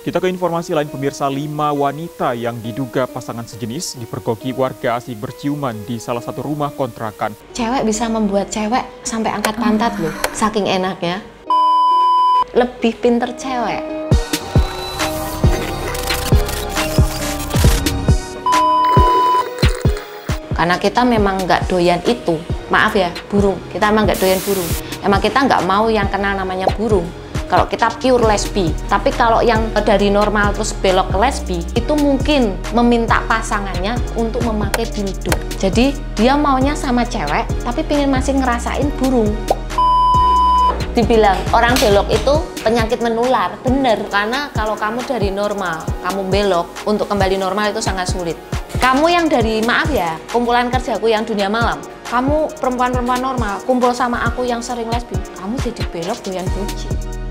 Kita ke informasi lain pemirsa, 5 wanita yang diduga pasangan sejenis dipergoki warga asing berciuman di salah satu rumah kontrakan. Cewek bisa membuat cewek sampai angkat pantat loh, saking enaknya. Lebih pinter cewek. Karena kita memang nggak doyan itu, maaf ya, burung. Kita emang nggak doyan burung. Emang kita nggak mau yang kenal namanya burung. Kalau kita pure lesbi, tapi kalau yang dari normal terus belok ke lesbi, itu mungkin meminta pasangannya untuk memakai dildo. Jadi dia maunya sama cewek, tapi pengen masih ngerasain burung. Dibilang orang belok itu penyakit menular, bener. Karena kalau kamu dari normal, kamu belok, untuk kembali normal itu sangat sulit. Kamu yang dari, maaf ya, kumpulan kerjaku yang dunia malam, kamu perempuan-perempuan normal, kumpul sama aku yang sering lesbi, kamu jadi belok doyan buci.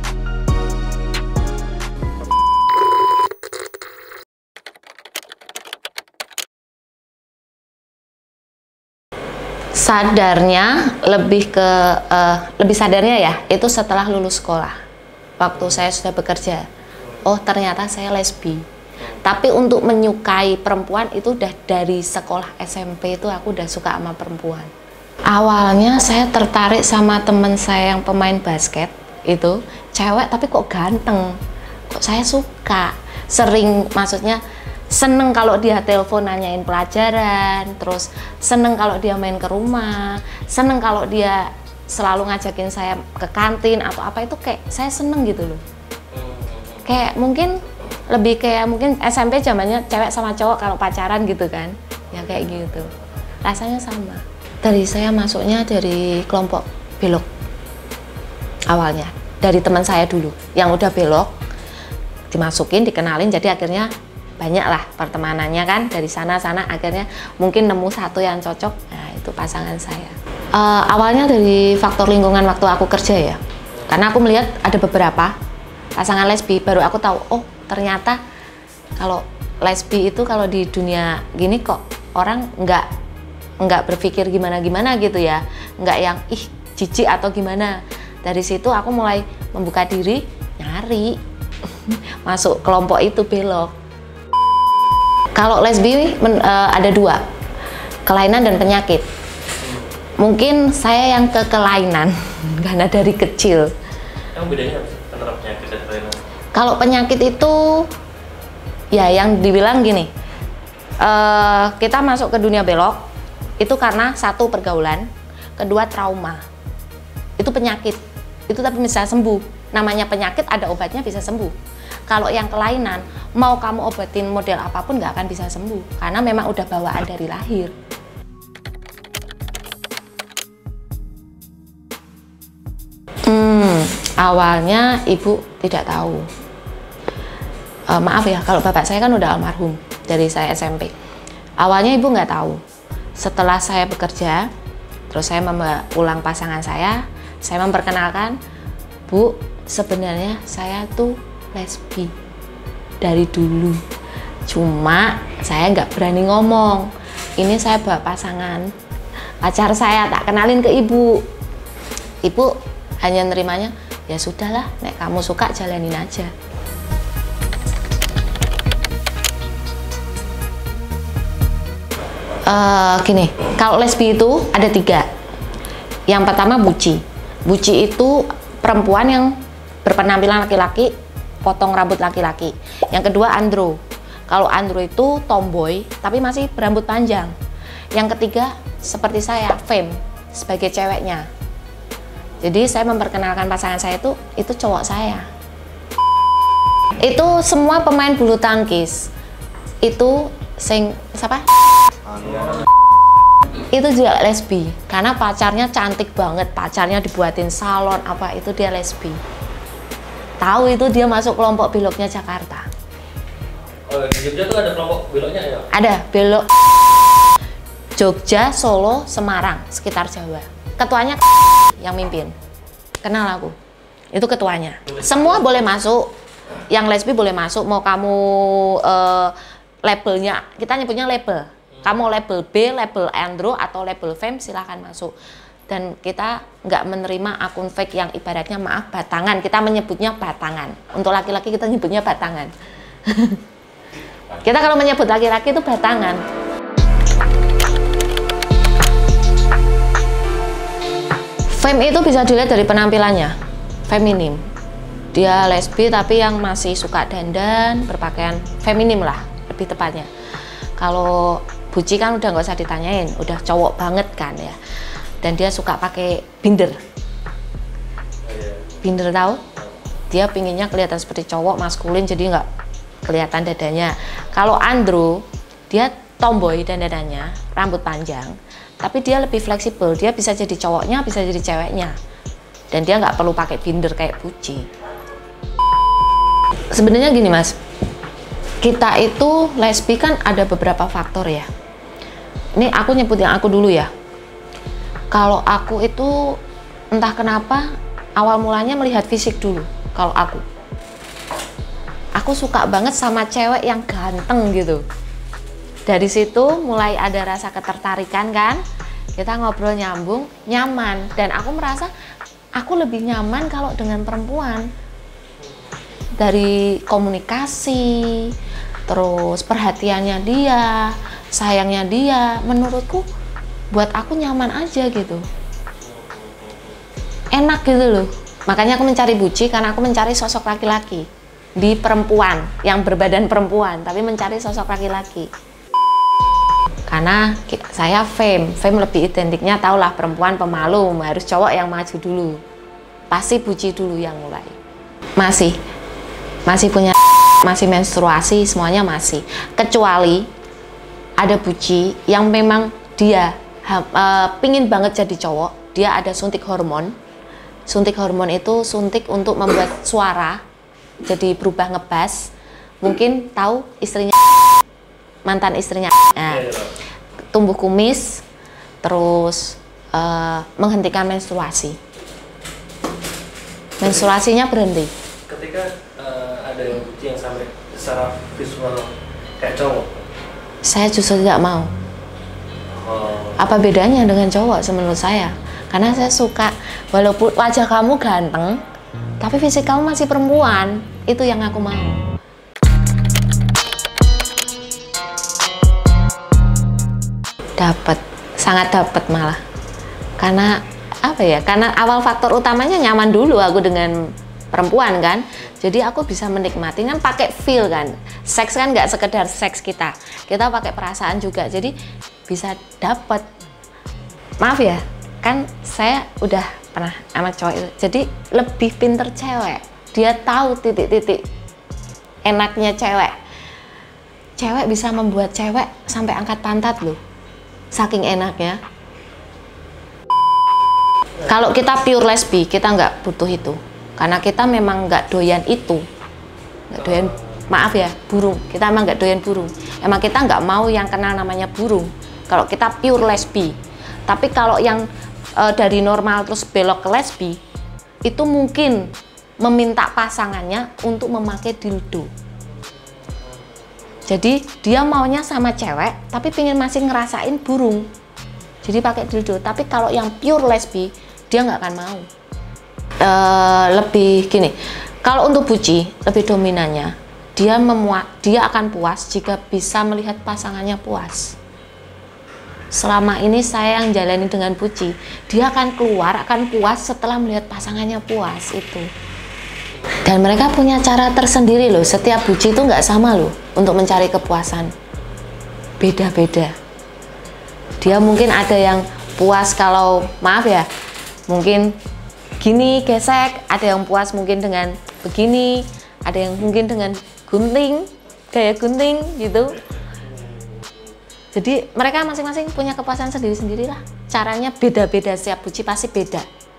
Sadarnya lebih sadarnya ya itu setelah lulus sekolah, waktu saya sudah bekerja. Oh ternyata saya lesbi. Tapi untuk menyukai perempuan itu udah dari sekolah SMP, itu aku udah suka sama perempuan. Awalnya saya tertarik sama teman saya yang pemain basket itu, cewek tapi kok ganteng, kok saya suka. Sering, maksudnya seneng kalau dia telepon nanyain pelajaran, terus seneng kalau dia main ke rumah, seneng kalau dia selalu ngajakin saya ke kantin atau apa, itu kayak saya seneng gitu loh. Kayak mungkin lebih kayak mungkin SMP zamannya cewek sama cowok kalau pacaran gitu kan, ya kayak gitu. Rasanya sama. Dari saya masuknya dari kelompok belok awalnya, dari teman saya dulu yang udah belok, dimasukin, dikenalin, jadi akhirnya banyak lah pertemanannya kan, dari sana-sana akhirnya mungkin nemu satu yang cocok. Nah itu pasangan saya. Awalnya dari faktor lingkungan waktu aku kerja ya, karena aku melihat ada beberapa pasangan lesbi, baru aku tahu oh ternyata kalau lesbi itu kalau di dunia gini kok orang nggak berpikir gimana-gimana gitu ya, nggak yang ih jijik atau gimana. Dari situ aku mulai membuka diri, nyari masuk kelompok itu, belok. Kalau lesbi ada dua, kelainan dan penyakit. Mungkin saya yang ke kelainan karena dari kecil. Yang bedanya apa sih antara penyakit dan kelainan? Kalau penyakit itu ya yang dibilang gini, kita masuk ke dunia belok itu karena satu pergaulan, kedua trauma. Itu penyakit, itu tapi bisa sembuh. Namanya penyakit ada obatnya, bisa sembuh. Kalau yang kelainan, mau kamu obatin model apapun nggak akan bisa sembuh, karena memang udah bawaan dari lahir. Awalnya ibu tidak tahu. Maaf ya, kalau bapak saya kan udah almarhum dari saya SMP. Awalnya ibu nggak tahu. Setelah saya bekerja, terus saya pulang pasangan saya memperkenalkan, Bu, sebenarnya saya tuh lesbi dari dulu, cuma saya nggak berani ngomong. Ini saya bawa pasangan, pacar saya, tak kenalin ke ibu. Ibu hanya nerimanya, ya sudahlah, nek kamu suka jalanin aja. Gini, kalau lesbi itu ada 3. Yang pertama buci. Buci itu perempuan yang berpenampilan laki-laki, potong rambut laki-laki. Yang kedua andro. Kalau andro itu tomboy tapi masih berambut panjang. Yang ketiga seperti saya, femme, sebagai ceweknya. Jadi saya memperkenalkan pasangan saya itu cowok saya. Itu semua pemain bulu tangkis. Itu siapa? Itu juga lesbi, karena pacarnya cantik banget, pacarnya dibuatin salon apa, itu dia lesbi. Tahu itu dia masuk kelompok beloknya Jakarta. Oh, di Jogja tuh ada kelompok beloknya ya? Ada, belok Jogja, Solo, Semarang, sekitar Jawa. Ketuanya yang mimpin. Kenal aku. Itu ketuanya. Semua boleh masuk. Yang lesbi boleh masuk, mau kamu labelnya, kita nyebutnya label. Kamu label B, label andro atau label femme, silahkan masuk. dan kita nggak menerima akun fake yang ibaratnya maaf batangan, kita menyebutnya batangan. Untuk laki-laki kita nyebutnya batangan. Kita kalau menyebut laki-laki itu batangan. Femme itu bisa dilihat dari penampilannya, feminim. Dia lesbi tapi yang masih suka dandan, berpakaian feminim lah, lebih tepatnya. Kalau Buci kan udah nggak usah ditanyain, udah cowok banget kan ya. Dan dia suka pakai binder. Binder tahu? Dia pinginnya kelihatan seperti cowok maskulin, jadi nggak kelihatan dadanya. Kalau Andrew, dia tomboy dandanannya, rambut panjang. Tapi dia lebih fleksibel, dia bisa jadi cowoknya, bisa jadi ceweknya. Dan dia nggak perlu pakai binder kayak Buci. Sebenarnya gini mas, kita itu lesbi kan ada beberapa faktor ya. Ini aku nyebut yang aku dulu ya. Kalau aku itu entah kenapa awal mulanya melihat fisik dulu. Kalau aku suka banget sama cewek yang ganteng gitu. Dari situ mulai ada rasa ketertarikan kan, kita ngobrol nyambung, nyaman. Dan aku merasa aku lebih nyaman kalau dengan perempuan. Dari komunikasi, terus perhatiannya dia, sayangnya dia, menurutku buat aku nyaman aja gitu. Enak gitu loh. Makanya aku mencari Buci karena aku mencari sosok laki-laki di perempuan, yang berbadan perempuan, tapi mencari sosok laki-laki. Karena saya femme lebih identiknya tahulah perempuan pemalu, harus cowok yang maju dulu. Pasti Buci dulu yang mulai. Masih punya, masih menstruasi, semuanya masih. Kecuali ada Buci yang memang dia pingin banget jadi cowok, dia ada suntik hormon. Suntik hormon itu suntik untuk membuat suara jadi berubah ngebas. Mungkin tahu istrinya, mantan istrinya. Nah, tumbuh kumis, terus menghentikan menstruasi. Menstruasinya berhenti. Ketika ada yang Buci yang sampai secara visual kayak cowok, saya justru tidak mau. Apa bedanya dengan cowok menurut saya? Karena saya suka, walaupun wajah kamu ganteng, tapi fisik kamu masih perempuan. Itu yang aku mau. Dapat, sangat dapat malah. Karena apa ya? Karena awal faktor utamanya nyaman dulu aku dengan perempuan kan. Jadi aku bisa menikmati kan pakai feel kan. Seks kan nggak sekedar seks kita pakai perasaan juga. Jadi bisa dapat. Maaf ya, kan saya udah pernah sama cowok itu. Jadi lebih pinter cewek. Dia tahu titik-titik enaknya cewek. Cewek bisa membuat cewek sampai angkat pantat loh. Saking enaknya. Kalau kita pure lesbi, kita nggak butuh itu. Karena kita memang nggak doyan itu. Nggak doyan, maaf ya, burung. Kita emang nggak doyan burung. Emang kita nggak mau yang kenal namanya burung. Kalau kita pure lesbi. Tapi kalau yang dari normal terus belok ke lesbi, itu mungkin meminta pasangannya untuk memakai dildo. Jadi dia maunya sama cewek, tapi pingin masih ngerasain burung. Jadi pakai dildo. Tapi kalau yang pure lesbi, dia nggak akan mau. Lebih gini, kalau untuk Buci lebih dominannya, dia akan puas jika bisa melihat pasangannya puas. Selama ini saya yang jalani dengan Buci, dia akan keluar, akan puas setelah melihat pasangannya puas itu. Dan mereka punya cara tersendiri loh. Setiap Buci itu nggak sama loh untuk mencari kepuasan. Beda-beda. Dia mungkin ada yang puas kalau, maaf ya, mungkin gini gesek, ada yang puas mungkin dengan begini, ada yang mungkin dengan gunting, gaya gunting gitu. Jadi mereka masing-masing punya kepuasan sendiri-sendiri lah. Caranya beda-beda, setiap Buci pasti beda.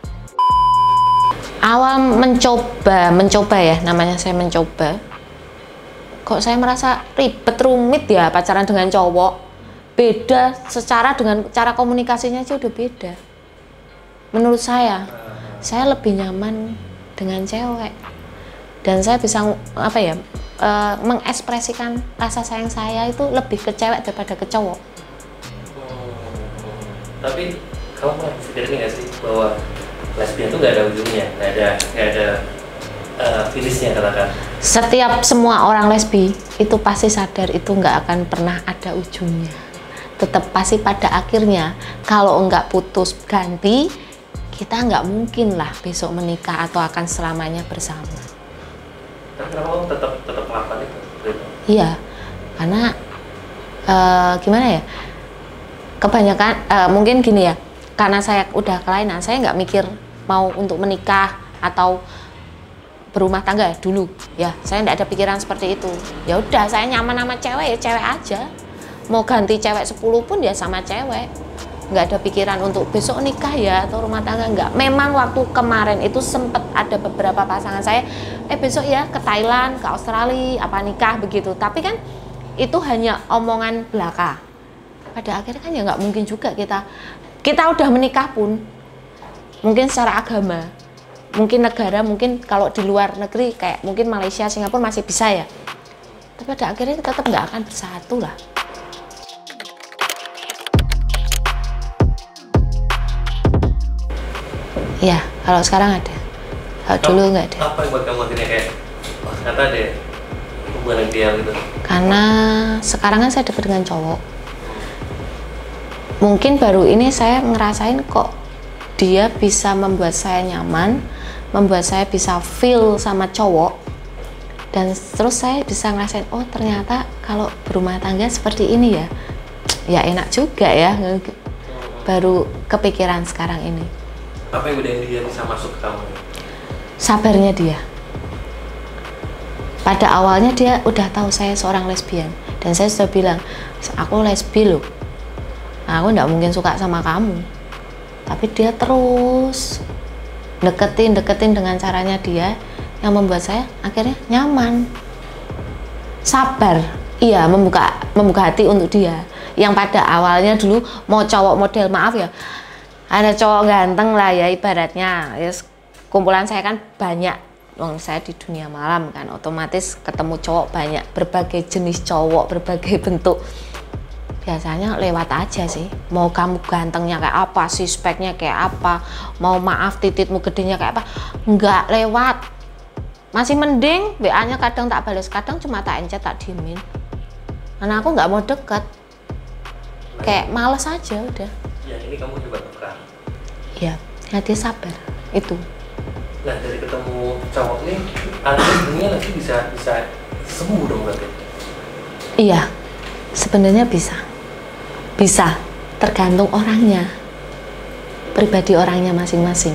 Awal mencoba ya, namanya saya mencoba. Kok saya merasa ribet, rumit ya pacaran dengan cowok. Beda secara dengan cara komunikasinya aja udah beda. Menurut saya lebih nyaman dengan cewek. Dan saya bisa mengekspresikan rasa sayang saya itu lebih ke cewek daripada ke cowok. Tapi kamu pernah berpikir ini nggak sih bahwa lesbian itu nggak ada ujungnya, nggak ada finishnya katakan? Setiap semua orang lesbi itu pasti sadar itu nggak akan pernah ada ujungnya. Tetap pasti pada akhirnya kalau nggak putus ganti, kita nggak mungkin lah besok menikah atau akan selamanya bersama. Tapi kenapa kamu tetap melakukan itu? Iya, karena gimana ya? Kebanyakan mungkin gini ya, karena saya udah kelainan, saya nggak mikir mau untuk menikah atau berumah tangga dulu ya, saya nggak ada pikiran seperti itu. Ya udah, saya nyaman sama cewek ya cewek aja, mau ganti cewek 10 pun ya sama cewek, nggak ada pikiran untuk besok nikah ya atau rumah tangga, nggak. Memang waktu kemarin itu sempet ada beberapa pasangan saya besok ya ke Thailand, ke Australia, apa nikah begitu, tapi kan itu hanya omongan belaka. Pada akhirnya kan ya nggak mungkin juga kita udah menikah pun mungkin secara agama, mungkin negara, mungkin kalau di luar negeri kayak mungkin Malaysia, Singapura masih bisa ya, tapi pada akhirnya tetap nggak akan bersatu lah. Ya, kalau sekarang ada, kalau dulu nggak ada. Apa yang buat kamu akhirnya kayak, oh ternyata ada hubungan ideal gitu? Karena sekarang kan saya dekat dengan cowok. Mungkin baru ini saya ngerasain kok dia bisa membuat saya nyaman, membuat saya bisa feel sama cowok, dan terus saya bisa ngerasain, oh ternyata kalau berumah tangga seperti ini ya, ya enak juga ya. Baru kepikiran sekarang ini. Apa yang udah dia bisa masuk ke kamu? Sabarnya dia. Pada awalnya dia udah tahu saya seorang lesbian, dan saya sudah bilang, aku lesbi loh, aku nggak mungkin suka sama kamu. Tapi dia terus deketin dengan caranya dia yang membuat saya akhirnya nyaman. Sabar, iya, membuka hati untuk dia. Yang pada awalnya dulu mau cowok model, maaf ya, ada cowok ganteng lah ya ibaratnya. Yes, kumpulan saya kan banyak, saya di dunia malam kan, otomatis ketemu cowok banyak, berbagai jenis cowok, berbagai bentuk. Biasanya lewat aja sih, mau kamu gantengnya kayak apa, sih speknya kayak apa, mau maaf tititmu gedenya kayak apa, nggak lewat. Masih mending WA-nya kadang tak balas, kadang cuma tak encet, tak diemin, karena aku nggak mau deket, kayak males aja udah. Ya ini kamu coba tukar. Ya, hati sabar itu. Nah dari ketemu cowok ini, akhirnya lagi bisa sembuh dong berarti? Iya, sebenarnya bisa, tergantung orangnya, pribadi orangnya masing-masing.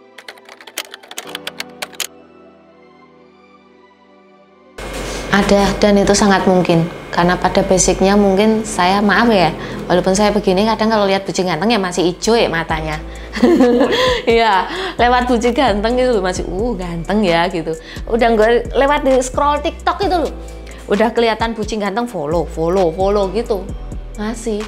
Ada, dan itu sangat mungkin, karena pada basicnya mungkin saya, maaf ya, walaupun saya begini kadang kalau lihat bucin ganteng ya masih hijau ya matanya. Iya, lewat bucin ganteng itu masih ganteng ya gitu. Udah nggak lewat di scroll TikTok itu loh, udah kelihatan bucin ganteng, follow gitu masih.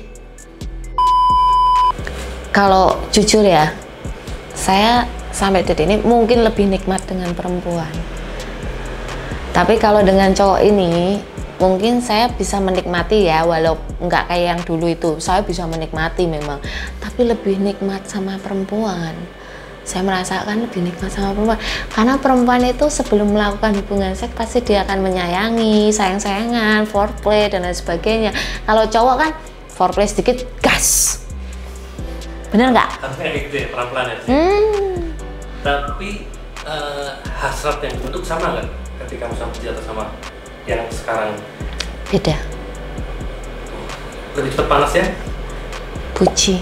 Kalau jujur ya, saya sampai detik ini mungkin lebih nikmat dengan perempuan. Tapi kalau dengan cowok ini, mungkin saya bisa menikmati ya, walau nggak kayak yang dulu itu. Saya bisa menikmati memang, tapi lebih nikmat sama perempuan. Saya merasakan lebih nikmat sama perempuan, karena perempuan itu sebelum melakukan hubungan seks pasti dia akan menyayangi, sayang-sayangan, foreplay dan lain sebagainya. Kalau cowok kan foreplay sedikit, gas. Bener nggak? Harusnya kayak gitu ya, pelan-pelan ya. Tapi hasrat yang dibentuk sama nggak ketika kamu jatuh sama yang sekarang? Beda. Lebih cepat panas ya? Puji.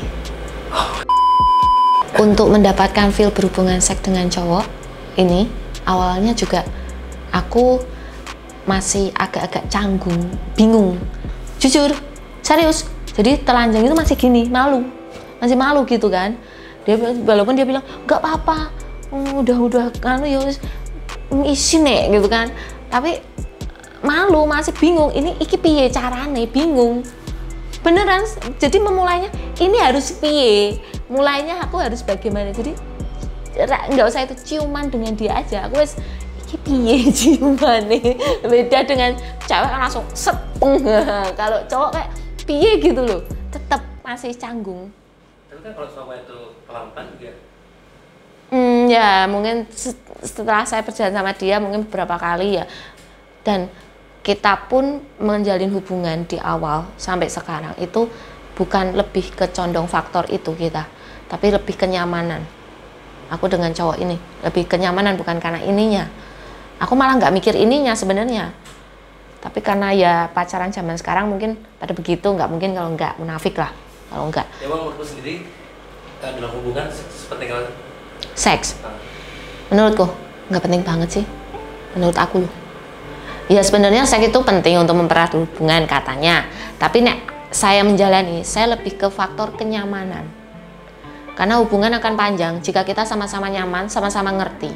Untuk mendapatkan feel berhubungan seks dengan cowok ini, awalnya juga aku masih agak-agak canggung, bingung. Jujur, serius. Jadi telanjang itu masih gini, masih malu gitu kan. Walaupun dia bilang nggak apa-apa, udah kan ya isi nek gitu kan, tapi malu, masih bingung, ini iki piye carane, bingung beneran. Jadi memulainya ini harus piye, mulainya aku harus bagaimana. Jadi nggak usah itu ciuman dengan dia aja, aku wes iki piye ciumane. Beda dengan cewek kan langsung seteng. Kalau cowok kayak piye gitu loh, tetap masih canggung. Tapi kan kalau sama itu pelan-pelan juga. Ya mungkin setelah saya berjalan sama dia mungkin beberapa kali ya, dan kita pun menjalin hubungan di awal sampai sekarang itu bukan lebih ke condong faktor itu kita, tapi lebih kenyamanan. Aku dengan cowok ini lebih kenyamanan, bukan karena ininya. Aku malah nggak mikir ininya sebenarnya, tapi karena ya pacaran zaman sekarang mungkin pada begitu, nggak mungkin kalau nggak, munafik lah kalau nggak. Ya bang, menurutku sendiri dalam hubungan seperti apa? Seks, menurutku nggak penting banget sih, menurut aku loh. Ya sebenarnya seks itu penting untuk mempererat hubungan katanya, tapi nek saya menjalani, saya lebih ke faktor kenyamanan. Karena hubungan akan panjang jika kita sama-sama nyaman, sama-sama ngerti.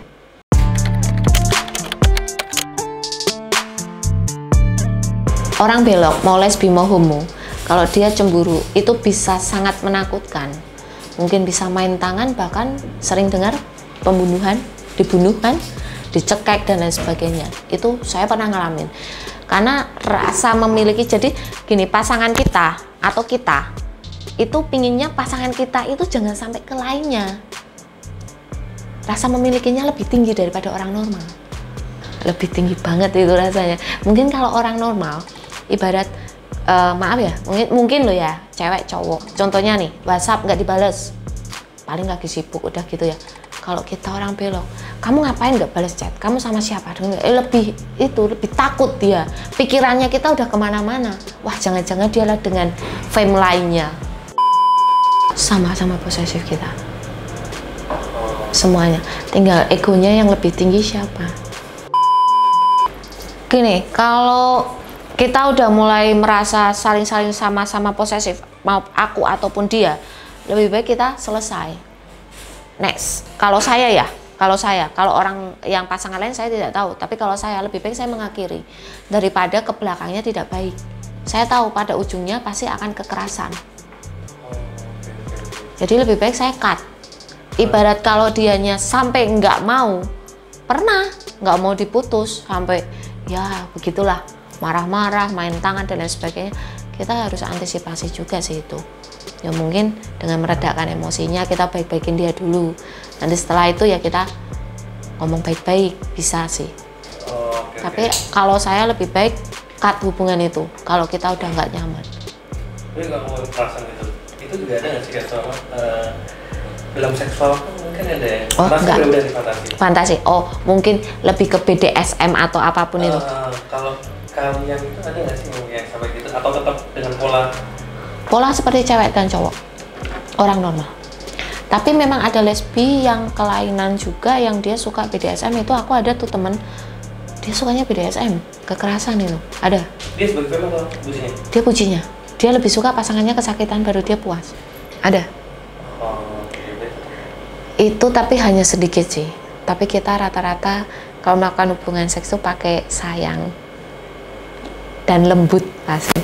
Orang belok, mau lesbi mau homo, kalau dia cemburu itu bisa sangat menakutkan. Mungkin bisa main tangan, bahkan sering dengar pembunuhan, dibunuhan, dicekek dan lain sebagainya. Itu saya pernah ngalamin. Karena rasa memiliki, jadi gini, pasangan kita atau kita itu pinginnya pasangan kita itu jangan sampai ke lainnya. Rasa memilikinya lebih tinggi daripada orang normal. Lebih tinggi banget itu rasanya. Mungkin kalau orang normal, ibarat maaf ya, mungkin lo ya, cewek cowok. Contohnya nih, WhatsApp nggak dibales, paling lagi sibuk udah gitu ya. Kalau kita orang belok, kamu ngapain nggak balas chat? Kamu sama siapa? Lebih takut dia. Pikirannya kita udah kemana-mana. Wah, jangan-jangan dia lah dengan fame lainnya. Sama-sama posesif kita. Semuanya. Tinggal egonya yang lebih tinggi siapa. Gini, kalau kita udah mulai merasa saling-saling sama-sama posesif, mau aku ataupun dia, lebih baik kita selesai. Next, kalau orang yang pasangan lain saya tidak tahu, tapi kalau saya lebih baik saya mengakhiri daripada ke belakangnya tidak baik. Saya tahu pada ujungnya pasti akan kekerasan. Jadi lebih baik saya cut. Ibarat kalau dianya sampai nggak mau, pernah nggak mau diputus, sampai ya begitulah, marah-marah, main tangan dan lain sebagainya, kita harus antisipasi juga sih itu. Ya mungkin dengan meredakan emosinya, kita baik-baikin dia dulu. Nanti setelah itu ya kita ngomong baik-baik, bisa sih. Tapi kalau saya lebih baik cut hubungan itu, kalau kita udah nggak nyaman. Tapi kalau ngomongin perasaan itu juga ada nggak sih kayak soal dalam seksual mungkin ada ya? Oh enggak, fantasi. Oh mungkin lebih ke BDSM atau apapun itu. Kalau kalian itu ada nggak sih yang sampai gitu, atau tetap dengan pola seperti cewek dan cowok, orang normal. Tapi memang ada lesbi yang kelainan juga, yang dia suka BDSM. Itu aku ada tuh temen, dia sukanya BDSM, kekerasan itu ada. Dia sebagai femme atau bucinya? Dia bucinya, dia lebih suka pasangannya kesakitan baru dia puas. Ada. Itu tapi hanya sedikit sih. Tapi kita rata-rata kalau melakukan hubungan seks itu pakai sayang dan lembut pasti.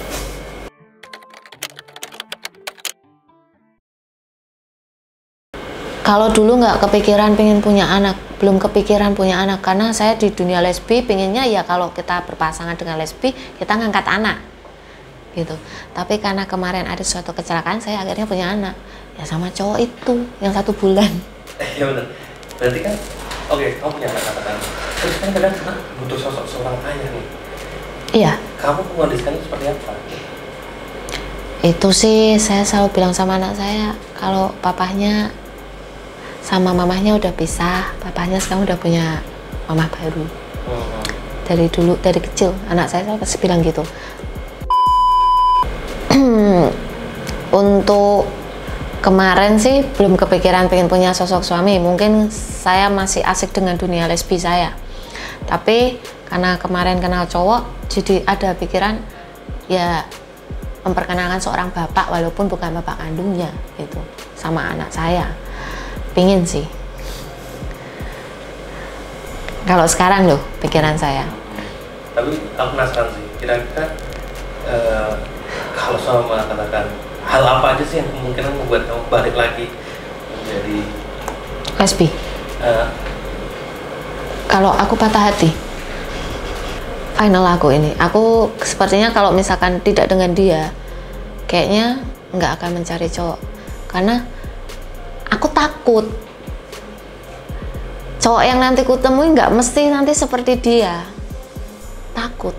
Kalau dulu nggak kepikiran pengen punya anak, belum kepikiran punya anak, karena saya di dunia lesbi pengennya ya kalau kita berpasangan dengan lesbi kita ngangkat anak gitu. Tapi karena kemarin ada suatu kecelakaan, saya akhirnya punya anak ya sama cowok itu yang 1 bulan. Ya benar. Berarti kan, oke, kamu punya anak katakan. Terus kan kadang butuh sosok seorang ayah nih. Iya. Kamu mengondisikannya seperti apa? Itu sih saya selalu bilang sama anak saya, kalau papahnya sama mamahnya udah pisah, papahnya sekarang udah punya mamah baru. Dari dulu, dari kecil, anak saya pasti bilang gitu. Untuk kemarin sih belum kepikiran pengen punya sosok suami, mungkin saya masih asik dengan dunia lesbi saya. Tapi karena kemarin kenal cowok, jadi ada pikiran ya memperkenalkan seorang bapak walaupun bukan bapak kandungnya gitu sama anak saya. Pingin sih. Kalau sekarang loh pikiran saya. Tapi aku penasaran sih, kira-kira kalau sama katakan hal apa aja sih yang kemungkinan membuat kamu balik lagi menjadi lesbi? Kalau aku patah hati, final aku ini. Aku sepertinya kalau misalkan tidak dengan dia, kayaknya nggak akan mencari cowok. Karena aku takut cowok yang nanti kutemui nggak mesti nanti seperti dia. Takut.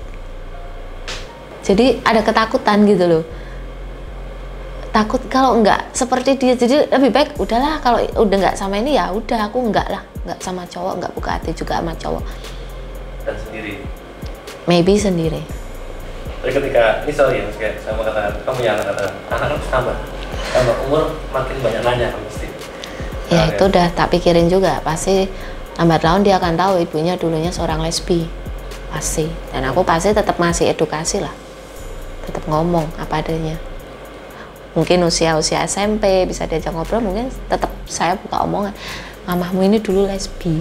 Jadi ada ketakutan gitu loh. Takut kalau nggak seperti dia. Jadi lebih baik udahlah, kalau udah nggak sama ini ya udah, aku nggak lah, nggak sama cowok, nggak buka hati juga sama cowok. Dan sendiri? Maybe sendiri. Tapi ketika ini sorry ya, kayak sama katakan kamu punya anak, anak tambah umur makin banyak nanya kan pasti. Ya itu udah tak pikirin juga, pasti lambat laun dia akan tahu ibunya dulunya seorang lesbi, pasti. Dan aku pasti tetap ngasih edukasi lah, tetap ngomong apa adanya. Mungkin usia SMP bisa diajak ngobrol, mungkin tetap saya buka omongan, mamahmu ini dulu lesbi.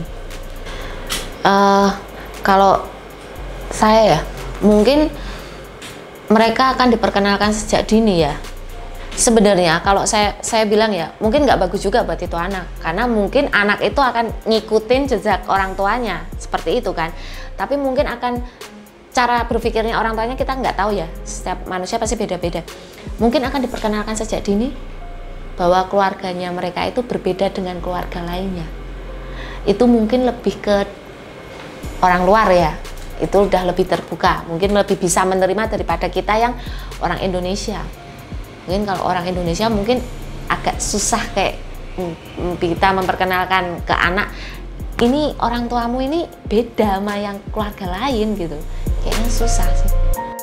Kalau saya ya, mungkin mereka akan diperkenalkan sejak dini ya. Sebenarnya kalau saya bilang ya, mungkin nggak bagus juga buat itu anak, karena mungkin anak itu akan ngikutin jejak orang tuanya seperti itu kan. Tapi mungkin akan cara berpikirnya orang tuanya kita nggak tahu ya, setiap manusia pasti beda-beda. Mungkin akan diperkenalkan sejak dini bahwa keluarganya mereka itu berbeda dengan keluarga lainnya. Itu mungkin lebih ke orang luar ya, itu udah lebih terbuka, mungkin lebih bisa menerima daripada kita yang orang Indonesia. Mungkin kalau orang Indonesia mungkin agak susah kayak kita memperkenalkan ke anak, ini orang tuamu ini beda sama yang keluarga lain gitu, kayaknya susah sih.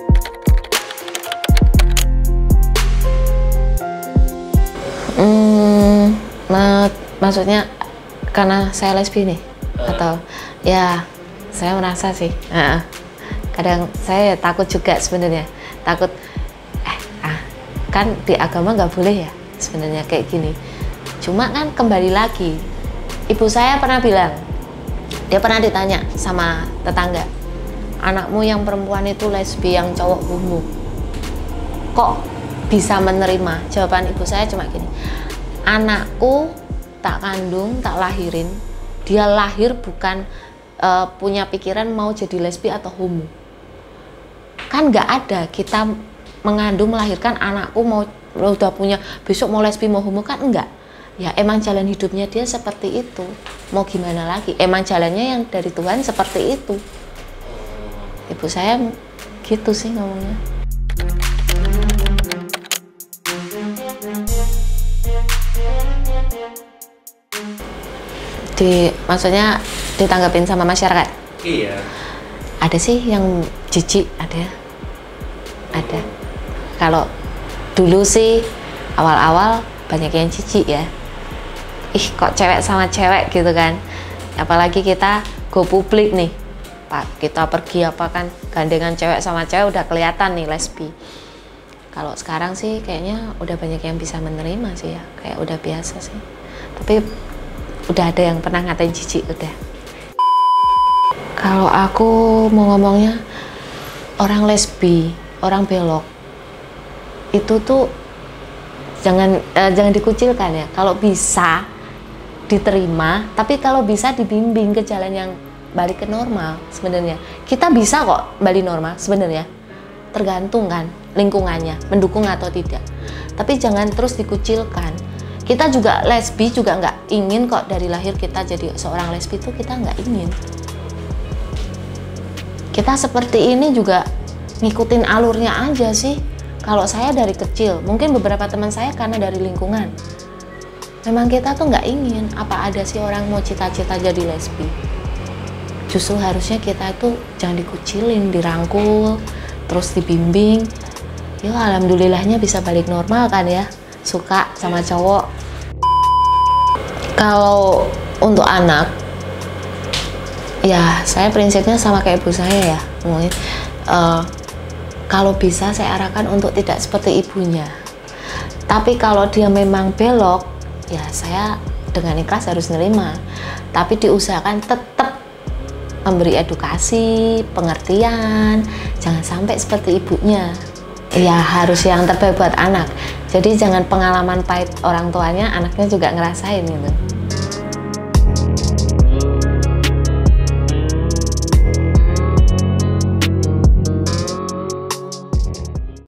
Maksudnya karena saya lesbi nih, atau ya saya merasa sih, kadang saya takut juga sebenarnya, takut kan di agama nggak boleh ya sebenarnya kayak gini. Cuma kan kembali lagi, ibu saya pernah bilang, dia pernah ditanya sama tetangga, anakmu yang perempuan itu lesbi, yang cowok homo, kok bisa menerima? Jawaban ibu saya cuma gini, anakku tak kandung, tak lahirin, dia lahir bukan punya pikiran mau jadi lesbi atau homo. Kan nggak ada kita mengandung, melahirkan anakku mau udah punya besok mau lesbi mau homo, kan enggak. Ya emang jalan hidupnya dia seperti itu, mau gimana lagi, emang jalannya yang dari Tuhan seperti itu. Ibu saya gitu sih ngomongnya. Maksudnya ditanggapin sama masyarakat? Iya. Ada sih yang jijik, ada. Kalau dulu sih awal-awal banyak yang jijik ya, ih kok cewek sama cewek gitu kan, apalagi kita go publik nih, Pak, kita pergi apa kan gandengan cewek sama cewek udah kelihatan nih lesbi. Kalau sekarang sih kayaknya udah banyak yang bisa menerima sih ya, kayak udah biasa sih. Tapi udah ada yang pernah ngatain jijik udah. Kalau aku mau ngomongnya, orang lesbi, orang belok itu tuh jangan dikucilkan ya. Kalau bisa diterima, tapi kalau bisa dibimbing ke jalan yang balik ke normal. Sebenarnya kita bisa kok balik normal sebenarnya, tergantung kan lingkungannya mendukung atau tidak. Tapi jangan terus dikucilkan. Kita juga lesbi juga nggak ingin kok dari lahir kita jadi seorang lesbi, itu kita nggak ingin. Kita seperti ini juga ngikutin alurnya aja sih. Kalau saya dari kecil, mungkin beberapa teman saya karena dari lingkungan. Memang kita tuh nggak ingin, apa ada sih orang mau cita-cita jadi lesbi. Justru harusnya kita tuh jangan dikucilin, dirangkul, terus dibimbing. Ya alhamdulillahnya bisa balik normal kan ya, suka sama cowok. Kalau untuk anak, ya saya prinsipnya sama kayak ibu saya ya, ngomongin. Kalau bisa saya arahkan untuk tidak seperti ibunya. Tapi kalau dia memang belok, ya saya dengan ikhlas harus nerima. Tapi diusahakan tetap memberi edukasi, pengertian, jangan sampai seperti ibunya. Ya harus yang terbaik buat anak. Jadi jangan pengalaman pahit orang tuanya, anaknya juga ngerasain gitu.